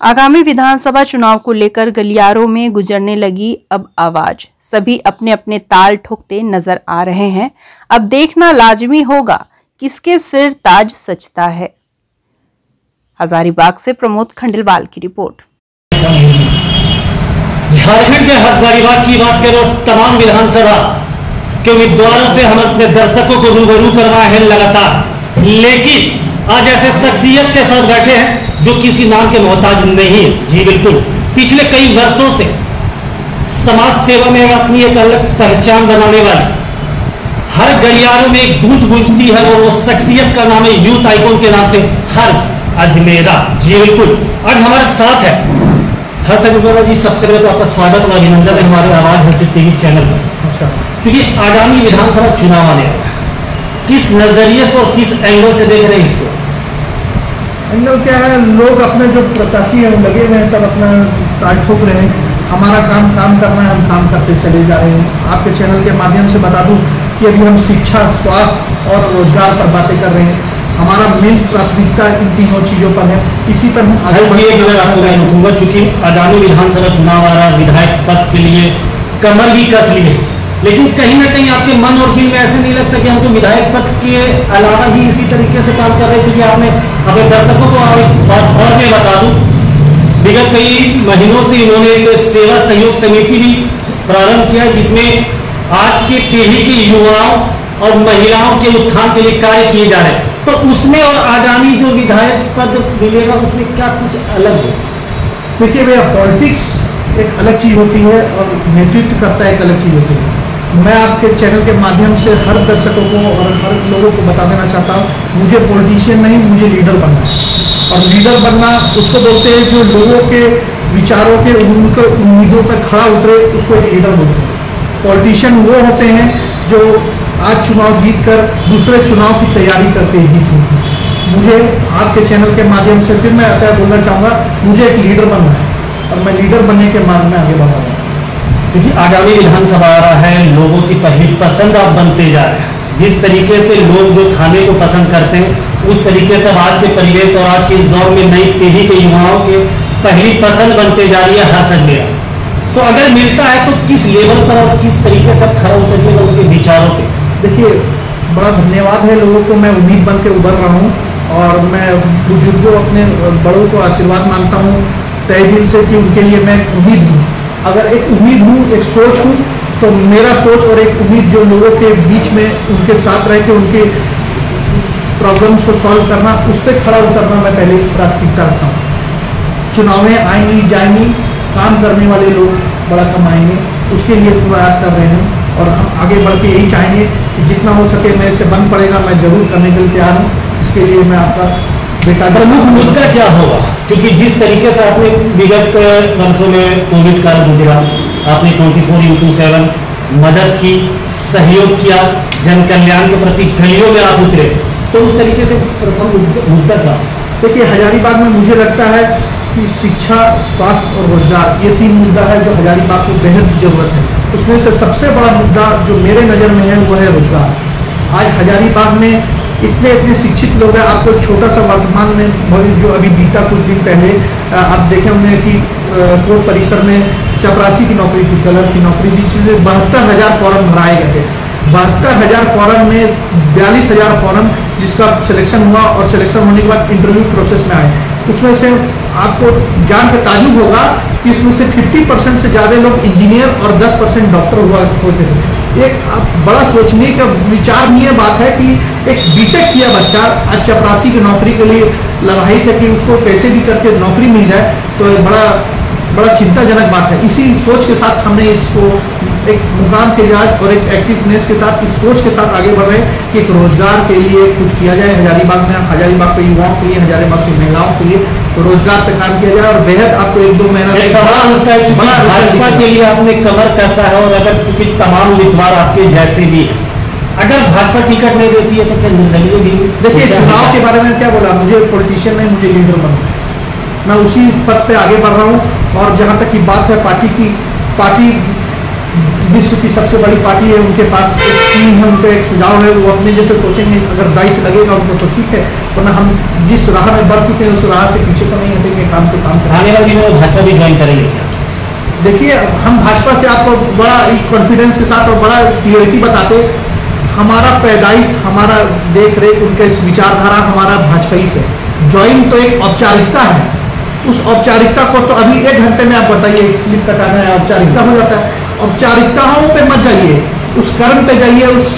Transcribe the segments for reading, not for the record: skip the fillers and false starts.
आगामी विधानसभा चुनाव को लेकर गलियारों में गुजरने लगी अब आवाज। सभी अपने अपने ताल ठोकते नजर आ रहे हैं। अब देखना लाजमी होगा किसके सिर ताज सजता है। हजारीबाग से प्रमोद खंडेलवाल की रिपोर्ट। झारखंड के हजारीबाग की बात करो, तमाम विधानसभा के उम्मीदवारों से हम अपने दर्शकों को रूबरू करवाए हैं लगातार, लेकिन आज ऐसे शख्सियत के साथ बैठे हैं जो किसी नाम के मोहताज नहीं है। जी बिल्कुल, पिछले कई वर्षों से समाज सेवा में अपनी एक अलग पहचान बनाने वाली, हर गलियारों में एक गूंज गूंजती है वो शख्सियत का नाम है यूथ आइकॉन के नाम से हर्ष अजमेरा। जी बिल्कुल, आज हमारे साथ है हर्ष अजमेरा जी। सबसे पहले तो आपका स्वागत और अभिनंदन है हमारे आवाज हर्ष टीवी चैनल पर। क्योंकि आगामी विधानसभा चुनाव आने वाला है, किस नजरिए से और किस एंगल से देख रहे हैं इसको? एंगल क्या है, लोग अपने जो प्रत्याशी हैं लगे हुए हैं, सब अपना ताज ठोक रहे हैं। हमारा काम करना है, हम काम करते चले जा रहे हैं। आपके चैनल के माध्यम से बता दूं कि अभी हम शिक्षा, स्वास्थ्य और रोजगार पर बातें कर रहे हैं। हमारा मेन प्राथमिकता इन तीनों चीजों पर है, इसी पर हम आपको मैं रुकूंगा। चूंकि आगामी विधानसभा चुनाव आ रहा है, विधायक पद के लिए कमर भी कस लिए, लेकिन कहीं ना कहीं आपके मन और दिल में ऐसे नहीं लगता कि हमको विधायक पद के अलावा ही इसी तरीके से काम कर रहे हैं? क्योंकि आपने अपने दर्शकों को एक बात और मैं बता दूं, विगत कई महीनों से इन्होंने एक सेवा सहयोग समिति भी प्रारंभ किया, जिसमें आज की पीढ़ी के युवाओं और महिलाओं के उत्थान के लिए कार्य किए जा रहे हैं। तो उसमें और आगामी जो विधायक पद मिलेगा उसमें क्या कुछ अलग है? देखिए भैया, पॉलिटिक्स एक अलग चीज होती है और नेतृत्व करता एक अलग चीज होती है। मैं आपके चैनल के माध्यम से हर दर्शकों को और हर लोगों को बता देना चाहता हूँ, मुझे पॉलिटिशियन नहीं, मुझे लीडर बनना है। और लीडर बनना उसको बोलते हैं जो लोगों के विचारों के, उनके उम्मीदों पर खड़ा उतरे, उसको एक लीडर बोलते हैं। पॉलिटिशियन वो होते हैं जो आज चुनाव जीतकर दूसरे चुनाव की तैयारी करते ही जीत होती है। मुझे आपके चैनल के माध्यम से फिर मैं आता बोलना चाहूँगा, मुझे एक लीडर बनना है और मैं लीडर बनने के मार्ग में आगे बढ़ रहा हूँ। क्योंकि आगामी विधानसभा आ रहा है, लोगों की पहली पसंद आप बनते जा रहे हैं। जिस तरीके से लोग जो खाने को पसंद करते हैं, उस तरीके से आज के परिवेश और आज के इस दौर में नई पीढ़ी के युवाओं के पहली पसंद बनते जा रही है हर्ष अजमेरा। तो अगर मिलता है तो किस लेवल पर और किस तरीके से खड़ा उतरिएगा उनके विचारों पे? देखिए, बड़ा धन्यवाद है लोगों को, मैं उम्मीद बन के उभर रहा हूँ और मैं बुजुर्गों, अपने बड़ों को आशीर्वाद मानता हूँ तहे दिल से कि उनके लिए मैं उम्मीद हूँ। अगर एक उम्मीद हूँ, एक सोच हूँ, तो मेरा सोच और एक उम्मीद जो लोगों के बीच में उनके साथ रह के उनके प्रॉब्लम्स को सॉल्व करना, उस पर खड़ा उतरना मैं पहले प्राथमिकता रखता हूँ। चुनावें आएंगी जाएंगी, काम करने वाले लोग बड़ा कम आएंगे, उसके लिए प्रयास कर रहे हैं और हम आगे बढ़ के यही चाहेंगे कि जितना हो सके मेरे से बन पड़ेगा, मैं जरूर करने के लिए तैयार हूँ। इसके लिए मैं आपका प्रमुख मुद्दा क्या होगा? क्योंकि जिस तरीके से आपने विगत वर्षों में कोविड काल गुजरा, आपने 24/7 मदद की, सहयोग किया, जन कल्याण के प्रति गलियों में आप उतरे, तो उस तरीके से प्रथम मुद्दा क्या? देखिए, हजारीबाग में मुझे लगता है कि शिक्षा, स्वास्थ्य और रोजगार, ये 3 मुद्दा है जो हजारीबाग को बेहद जरूरत है। उसमें से सबसे बड़ा मुद्दा जो मेरे नज़र में है वो है रोजगार। आज हजारीबाग में इतने शिक्षित लोग हैं। आपको छोटा सा वर्तमान में जो अभी बीता कुछ दिन पहले आप देखे होंगे कि कोर्ट परिसर में चपरासी की नौकरी थी, कलर की नौकरी थी, जिसमें 72,000 फॉर्म भराए गए थे। 72,000 फॉर्म में 42,000 फॉर्म जिसका सिलेक्शन हुआ और सिलेक्शन होने के बाद इंटरव्यू प्रोसेस में आए। उसमें से आपको जान के ताजुब होगा कि इसमें से 50% से ज़्यादा लोग इंजीनियर और 10% डॉक्टर होते थे। एक बड़ा सोचने का विचारणीय बात है कि एक बीटेक किया बच्चा आज चपरासी की नौकरी के लिए लड़ाई था कि उसको कैसे भी करके नौकरी मिल जाए, तो बड़ा चिंताजनक बात है। इसी सोच के साथ हमने इसको एक मुकाम के लिहाज और एक एक्टिवनेस के साथ, इस सोच के साथ आगे बढ़ रहे हैं कि एक रोजगार के लिए कुछ किया जाए हजारीबाग में, हजारीबाग के युवाओं के लिए, हजारीबाग की महिलाओं के लिए तो रोजगार पे काम किया जाए। और बेहद आपको 1-2 महीना सवाल होता है, भाजपा के लिए आपने कमर कसा है और अगर क्योंकि तमाम उम्मीदवार आपके जैसे भी, अगर भाजपा टिकट नहीं देती है तो क्या निर्दलीय भी? देखिए, चुनाव के बारे में क्या बोला, मुझे पॉलिटिशियन नहीं, मुझे लीडर बनना है। मैं उसी पद पे आगे बढ़ रहा हूँ। और जहाँ तक की बात है पार्टी की, पार्टी विश्व की सबसे बड़ी पार्टी है, उनके पास एक टीम है, उनका एक सुझाव है, वो अपने जैसे सोचेंगे, अगर दायित्व लगेगा उनको तो ठीक है, वरना हम जिस राह में बढ़ चुके हैं उस राह से पीछे तो नहीं हटेंगे, काम तो काम करेंगे। आने वाले दिनों में भाजपा भी ज्वाइन करेंगे क्या? देखिए, हम भाजपा से आपको बड़ा कॉन्फिडेंस के साथ और बड़ा क्लियरिटी बताते, हमारा पैदाइश, हमारा देख रेख, उनके विचारधारा हमारा भाजपा से, ज्वाइन तो एक औपचारिकता है, उस औपचारिकता को तो अभी 1 घंटे में आप बताइए, स्लिप कटाना है औपचारिकता हो जाता है, औपचारिकताओं पे मत जाइए, उस कर्म पे जाइए। उस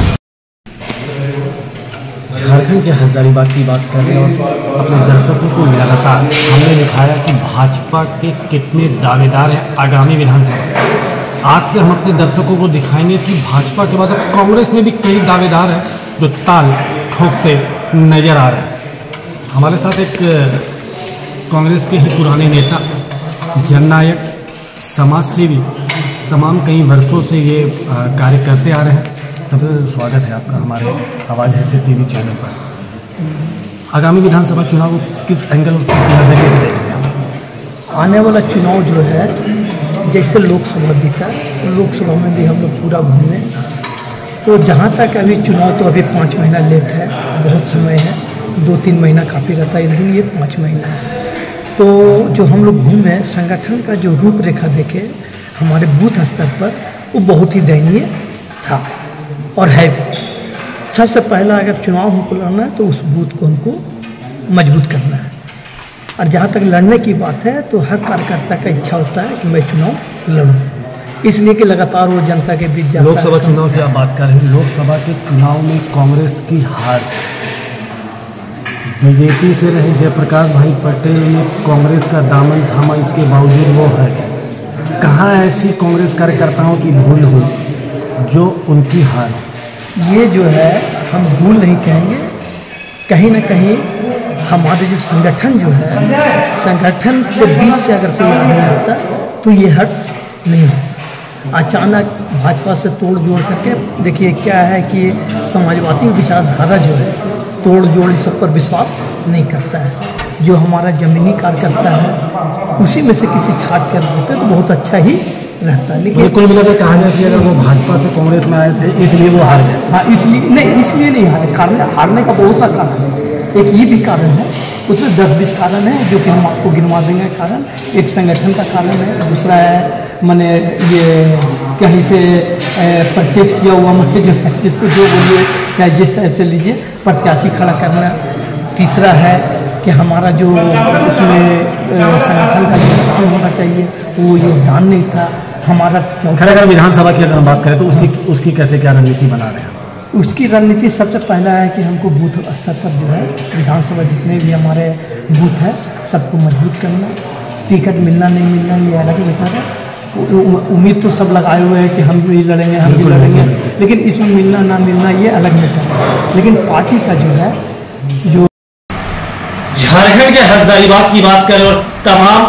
झारखंड के हजारीबाग की बात करें और अपने दर्शकों को लगातार हमने दिखाया कि भाजपा के कितने दावेदार हैं आगामी विधानसभा। आज से हम अपने दर्शकों को दिखाएंगे कि भाजपा के बाद अब कांग्रेस में भी कई दावेदार हैं जो ताल ठोकते नजर आ रहे हैं। हमारे साथ एक कांग्रेस के ही पुराने नेता, जननायक, समाजसेवी, तमाम कई वर्षों से ये कार्य करते आ रहे हैं। सबसे स्वागत है आपका हमारे आवाज़ है टीवी चैनल पर। आगामी विधानसभा चुनाव को किस एंगल और किस नज़रिए से देखेंगे आप? आने वाला चुनाव जो है, जैसे लोकसभा बीता, लोकसभा में भी हम लोग पूरा घूमे, तो जहाँ तक अभी चुनाव तो अभी 5 महीना लेट है, बहुत समय है, 2-3 महीना काफ़ी रहता है, लेकिन ये 5 महीना है। तो जो हम लोग घूमे, संगठन का जो रूपरेखा देखे हमारे बूथ स्तर पर, वो बहुत ही दयनीय था और है भी। सबसे पहला अगर चुनाव हमको लड़ना है तो उस बूथ को हमको मजबूत करना है, और जहाँ तक लड़ने की बात है तो हर कार्यकर्ता का इच्छा होता है कि मैं चुनाव लड़ूँ, इसलिए कि लगातार वो जनता के बीच जाता है। लोकसभा चुनाव की आप बात कर रहे हैं, लोकसभा के चुनाव में कांग्रेस की हार, बीजेपी से रहे जयप्रकाश भाई पटेल ने कांग्रेस का दामन थामा, इसके बावजूद वो है। कहाँ ऐसी कांग्रेस कार्यकर्ताओं की भूल हुई जो उनकी हार? ये जो है हम भूल नहीं कहेंगे, कहीं ना कहीं हमारे जो संगठन जो है, संगठन से बीच से अगर कोई आगे आता तो ये हर्ष नहीं हो। अचानक भाजपा से तोड़ जोड़ करके देखिए क्या है कि समाजवादी विचारधारा जो है तोड़ जोड़ इस सब पर विश्वास नहीं करता है। जो हमारा ज़मीनी कार्यकर्ता है उसी में से किसी छाट कर देते तो बहुत अच्छा ही रहता है। लेकिन कुल मिलाकर कहा जाए कि अगर वो भाजपा से कांग्रेस में आए थे इसलिए वो हार गए। हाँ, इसलिए नहीं हारे। कारण हारने का बहुत सा कारण है, एक ये भी कारण है, उसमें 10-20 कारण है जो कि हम आपको गिनवा देंगे कारण। एक संगठन का कारण है, दूसरा है मैंने ये कहीं से परचेज किया हुआ मैंने जो है जिसको जो बोलिए चाहे जिस टाइप से लीजिए प्रत्याशी खड़ा करना। तीसरा है कि हमारा जो उसमें संगठन का योगदान होना चाहिए वो योगदान नहीं था हमारा। खैर विधानसभा की अगर हम बात करें तो उसकी कैसे क्या रणनीति बना रहे हैं? उसकी रणनीति सबसे पहला है कि हमको बूथ स्तर पर जो है विधानसभा जितने भी हमारे बूथ हैं सबको मजबूत करना। टिकट मिलना नहीं मिलना ये अलग मैटर है। उम्मीद तो सब लगाए हुए हैं कि हम भी लड़ेंगे, हम भी लड़ेंगे, लेकिन इसमें मिलना ना मिलना ये अलग मैटर है। लेकिन पार्टी का जो है जो झारखंड के हजारीबाग की बात करें और तमाम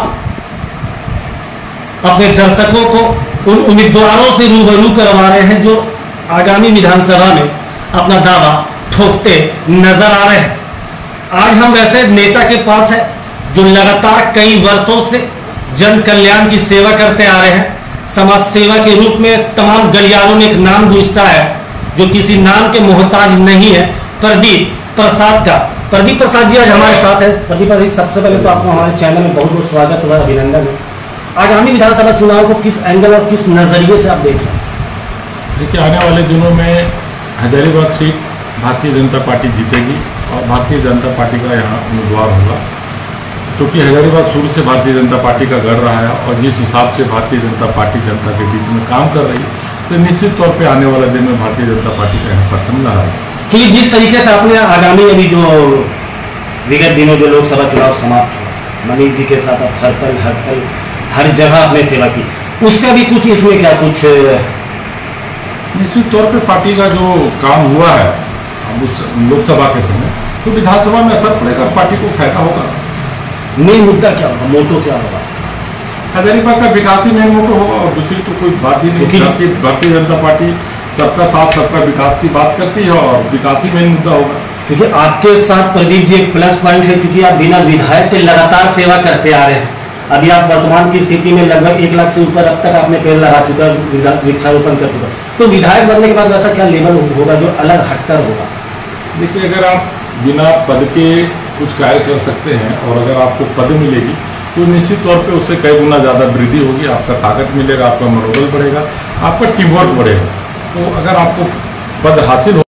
अपने दर्शकों को उन उम्मीदवारों से रूबरू करवा रहे हैं जो आगामी विधानसभा में अपना दावा ठोकते नजर आ रहे हैं। आज हम वैसे नेता के पास है जो लगातार कई वर्षों से जन कल्याण की सेवा करते आ रहे हैं। समाज सेवा के रूप में तमाम गलियारों में एक नाम गूंजता है जो किसी नाम के मोहताज नहीं है, प्रदीप प्रसाद का। प्रदीप प्रसाद जी आज हमारे साथ है। प्रदीप प्रसाद जी, सबसे पहले तो आपको हमारे चैनल में बहुत बहुत स्वागत हुआ, अभिनंदन। आगामी विधानसभा चुनाव को किस एंगल और किस नजरिए से आप देख रहे हैं? देखिए, आने वाले दिनों में हजारीबाग सीट भारतीय जनता पार्टी जीतेगी और भारतीय जनता पार्टी का यहाँ उम्मीदवार होगा, क्योंकि हजारीबाग शुरू से भारतीय जनता पार्टी का गढ़ रहा है और जिस हिसाब से भारतीय जनता पार्टी जनता के बीच में काम कर रही है तो निश्चित तौर पे आने वाले दिन में भारतीय जनता पार्टी का यहाँ प्रथम लहराएगा। कि जिस तरीके से आपने आगामी अभी जो विगत दिनों जो लोकसभा चुनाव समाप्त हुआ, मनीष जी के साथ आप हर पल हर जगह आपने सेवा की, उसका भी कुछ इसमें क्या कुछ निश्चित तौर पे पार्टी का जो काम हुआ है उस लोकसभा के समय तो विधानसभा में असर पड़ेगा, पार्टी को फायदा होगा। मेन मुद्दा क्या होगा, मोटो क्या होगा? हजारीबाग का विकास ही मेन मोटो होगा और दूसरी तो कोई बात ही नहीं। भारतीय जनता पार्टी सबका साथ सबका विकास की बात करती है और विकास ही मेन मुद्दा होगा। क्योंकि आपके साथ प्रदीप जी एक प्लस पॉइंट है, क्योंकि आप बिना विधायक के लगातार सेवा करते आ रहे हैं अभी आप वर्तमान की स्थिति में लगभग 1 लाख से ऊपर अब तक आपने पेड़ लगा चुका, वृक्षारोपण कर चुका, तो विधायक बनने के बाद वैसा क्या लेवल होगा जो अलग हटकर होगा? देखिए, अगर आप बिना पद के कुछ कार्य कर सकते हैं और अगर आपको पद मिलेगी तो निश्चित तौर पे उससे कई गुना ज़्यादा वृद्धि होगी, आपका ताकत मिलेगा, आपका मनोबल बढ़ेगा, आपका टीम वर्क बढ़ेगा। तो अगर आपको पद हासिल